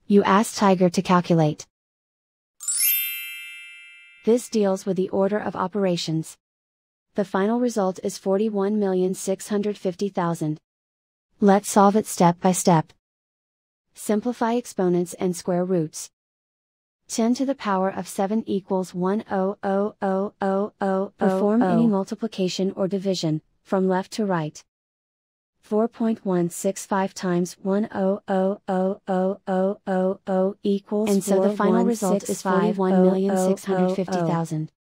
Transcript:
You ask Tiger to calculate. This deals with the order of operations. The final result is 41,650,000. Let's solve it step by step. Simplify exponents and square roots. 10 to the power of 7 equals 1,000,000. Perform any multiplication or division, from left to right. 4.165 times 1,000,000 equals, and so the final result is 41,650,000.